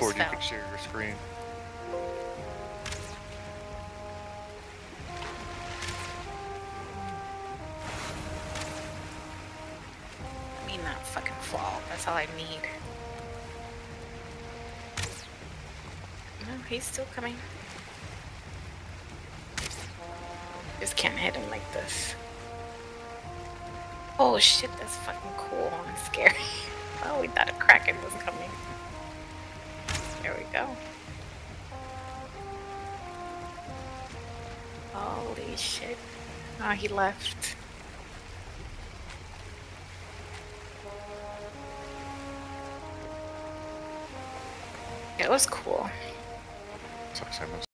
Discord, you fell. can share your screen. I mean, not fucking fall. That's all I need. No, he's still coming. Just can't hit him like this. Oh shit, that's fucking cool and scary. Oh, we thought a Kraken was coming. There we go. Holy shit. Oh, he left. It was cool. Sucks, I missed.